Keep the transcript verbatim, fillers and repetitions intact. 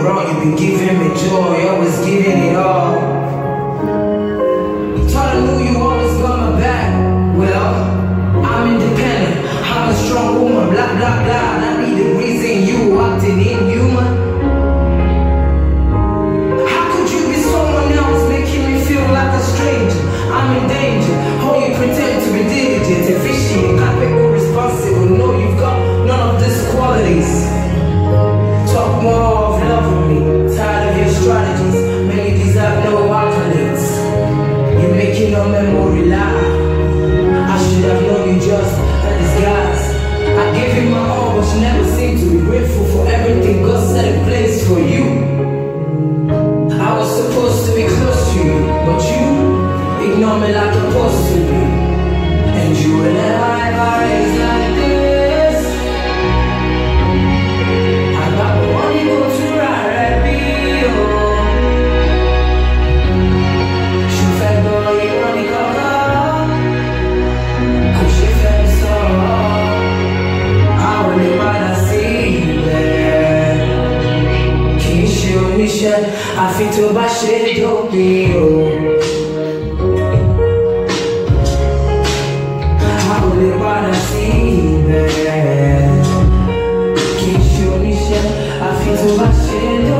wrong, you've been giving me joy, always giving it all. Thought I knew you always got my back. Well, I'm independent, I'm a strong woman, blah blah blah. That be the reason you acting inhuman. How could you be someone else, making me feel like a stranger? I'm in danger, oh you pretend to be diligent, efficient, capable, responsible. No, you've got none of these qualities. Talk more of loving me, tired of your strategies. Many deserve no accolades. You're making a memory lie. I should have known you just a disguise. I gave you my all, but you never seemed to be grateful for everything God set in place for you. I was supposed to be close to you, but you ignore me like you're supposed to be. And you and I is like this. I got the one you go to right, be she fed boy, you want to go. Cause she fed so. I really wanna see that. Can you show me shit? I feel too bad shit, don't be you. I really wanna see that. Can you show me shit? I feel too bad shit.